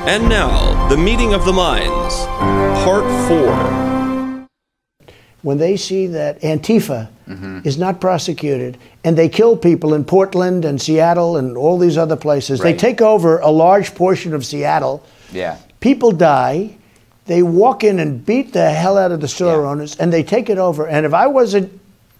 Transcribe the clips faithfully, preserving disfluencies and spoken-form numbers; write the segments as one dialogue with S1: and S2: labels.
S1: And now, the meeting of the minds, part four.
S2: When they see that Antifa mm-hmm. is not prosecuted and they kill people in Portland and Seattle and all these other places, right. They take over a large portion of Seattle.
S3: Yeah.
S2: People die. They walk in and beat the hell out of the store yeah. owners, and they take it over. And if I wasn't,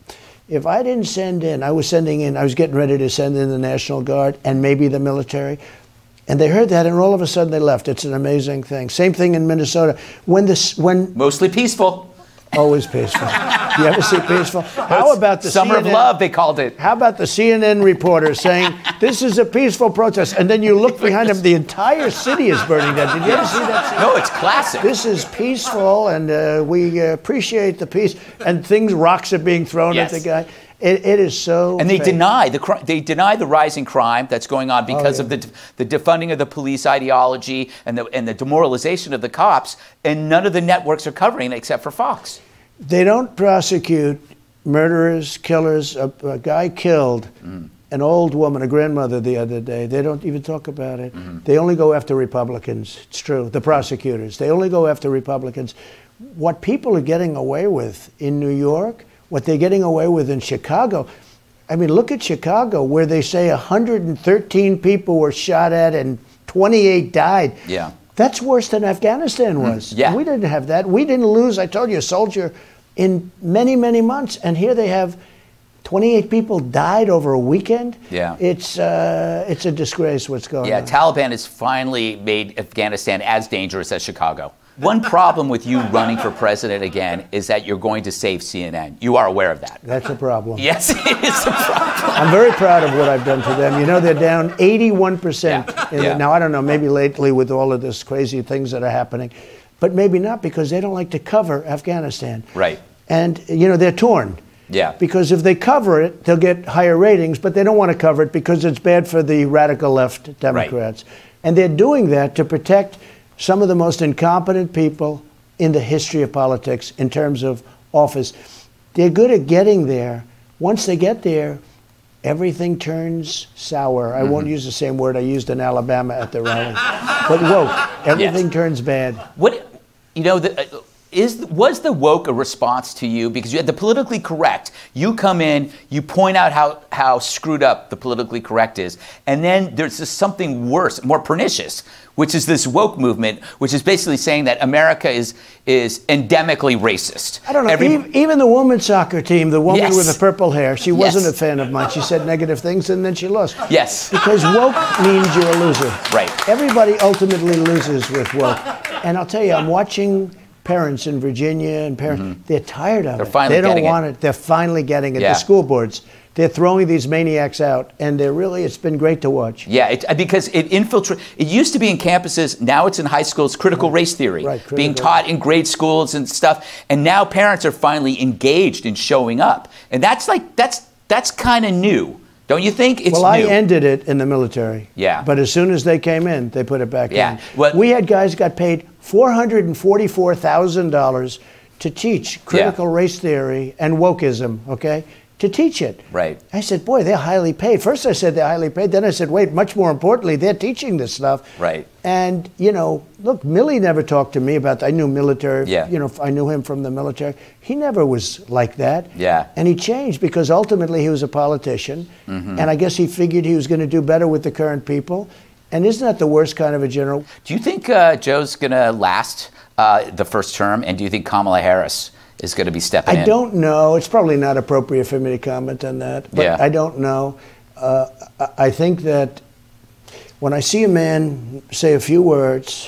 S2: if I didn't send in, I was sending in, I was getting ready to send in the National Guard and maybe the military. And they heard that, and all of a sudden they left. It's an amazing thing. Same thing in Minnesota. When this, when
S3: mostly peaceful.
S2: Always peaceful. You ever see peaceful? How about the
S3: Summer
S2: C N N,
S3: of Love, they called it.
S2: How about the C N N reporter saying, this is a peaceful protest, and then you look behind him, the entire city is burning down. Did you ever see that scene?
S3: No, it's classic.
S2: This is peaceful, and uh, we uh, appreciate the peace, and things, rocks are being thrown yes. at the guy. It, it is so
S3: And they
S2: fake.
S3: deny the they deny the rising crime that's going on because
S2: oh, yeah.
S3: of the the defunding of the police ideology and the and the demoralization of the cops, and none of the networks are covering it except for Fox.
S2: They don't prosecute murderers, killers. A, a guy killed mm. an old woman, a grandmother, the other day. They don't even talk about it. Mm-hmm. They only go after Republicans. It's true. The prosecutors. They only go after Republicans. What people are getting away with in New York, what they're getting away with in Chicago. I mean, look at Chicago, where they say one hundred thirteen people were shot at and twenty-eight died.
S3: Yeah.
S2: That's worse than Afghanistan was.
S3: Mm, yeah.
S2: We didn't have that. We didn't lose, I told you, a soldier in many, many months. And here they have twenty-eight people died over a weekend.
S3: Yeah.
S2: It's, uh, it's a disgrace what's going
S3: yeah,
S2: on.
S3: Yeah, Taliban has finally made Afghanistan as dangerous as Chicago. One problem with you running for president again is that you're going to save C N N. You are aware of that.
S2: That's a problem.
S3: Yes, it is a problem.
S2: I'm very proud of what I've done to them. You know, they're down eighty-one percent.
S3: Yeah.
S2: In
S3: Yeah.
S2: the, now, I don't know, maybe lately with all of this crazy things that are happening, but maybe not, because they don't like to cover Afghanistan.
S3: Right.
S2: And, you know, they're torn.
S3: Yeah.
S2: Because if they cover it, they'll get higher ratings, but they don't want to cover it because it's bad for the radical left Democrats. Right. And they're doing that to protect some of the most incompetent people in the history of politics in terms of office. They're good at getting there. Once they get there, everything turns sour. I mm-hmm. won't use the same word I used in Alabama at the rally. But woke. Everything yes. turns bad.
S3: What, you know, the, uh, is was the woke a response to you? Because you had the politically correct. You come in, you point out how, how screwed up the politically correct is, and then there's just something worse, more pernicious, which is this woke movement, which is basically saying that America is is endemically racist.
S2: I don't know.
S3: Every,
S2: even, even the women's soccer team, the woman
S3: yes.
S2: with the purple hair, she
S3: yes.
S2: wasn't a fan of mine. She said negative things, and then she lost.
S3: Yes.
S2: Because woke means you're a loser.
S3: Right.
S2: Everybody ultimately loses with woke. And I'll tell you, I'm watching parents in Virginia and parents, mm-hmm. they're tired of
S3: they're
S2: it.
S3: Finally
S2: they don't
S3: getting
S2: want
S3: it.
S2: it. They're finally getting it.
S3: Yeah.
S2: The school boards, they're throwing these maniacs out, and they're really, it's been great to watch.
S3: Yeah, it, because it infiltrates, it used to be in campuses, now it's in high schools, critical
S2: right.
S3: race theory,
S2: right. critical.
S3: being taught in grade schools and stuff, and now parents are finally engaged in showing up. And that's like, that's, that's kind of new. Don't you think? It's
S2: well, I
S3: new.
S2: ended it in the military.
S3: Yeah.
S2: But as soon as they came in, they put it back
S3: yeah.
S2: in.
S3: Well,
S2: we had guys got paid four hundred forty-four thousand dollars to teach critical
S3: yeah.
S2: race theory and wokeism, okay? To teach it.
S3: Right.
S2: I said, boy, they're highly paid. First I said they're highly paid. Then I said, wait, much more importantly, they're teaching this stuff.
S3: Right.
S2: And, you know, look, Millie never talked to me about that. I knew military,
S3: yeah.
S2: you know, I knew him from the military. He never was like that.
S3: Yeah.
S2: And he changed because ultimately he was a politician. Mm-hmm. And I guess he figured he was going to do better with the current people. And isn't that the worst kind of a general?
S3: Do you think uh, Joe's going to last uh, the first term? And do you think Kamala Harris is going to be stepping
S2: I
S3: in?
S2: I don't know. It's probably not appropriate for me to comment on that. But
S3: yeah.
S2: I don't know. Uh, I think that when I see a man say a few words,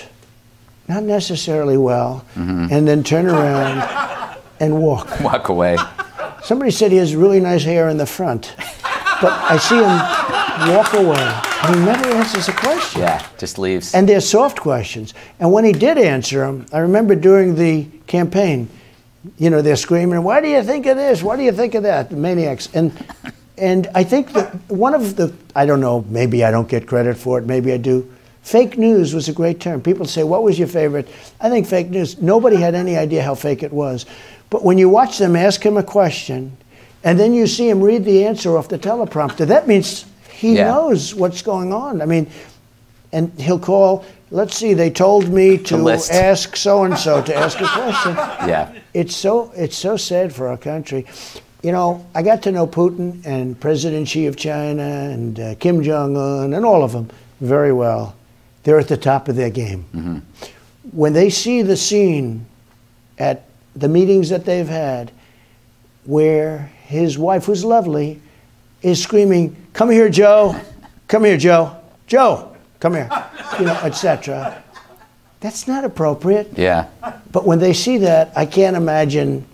S2: not necessarily well, mm-hmm. and then turn around and walk.
S3: Walk away.
S2: Somebody said he has really nice hair in the front. But I see him walk away. He never answers a question.
S3: Yeah, just leaves.
S2: And they're soft questions. And when he did answer them, I remember during the campaign, you know, they're screaming, why do you think of this? What do you think of that? The maniacs. And and I think that one of the, I don't know, maybe I don't get credit for it, maybe I do. Fake news was a great term. People say, what was your favorite? I think fake news, nobody had any idea how fake it was. But when you watch them ask him a question, and then you see him read the answer off the teleprompter, that means he
S3: yeah.
S2: knows what's going on. I mean, and he'll call, let's see, they told me to
S3: list.
S2: ask so-and-so to ask a question.
S3: Yeah.
S2: It's so, it's so sad for our country. You know, I got to know Putin and President Xi of China and uh, Kim Jong-un and all of them very well. They're at the top of their game.
S3: Mm-hmm.
S2: When they see the scene at the meetings that they've had where his wife, who's lovely, is screaming, "Come here, Joe. Come here, Joe. Joe, come here," you know, et cetera. That's not appropriate.
S3: Yeah.
S2: But when they see that, I can't imagine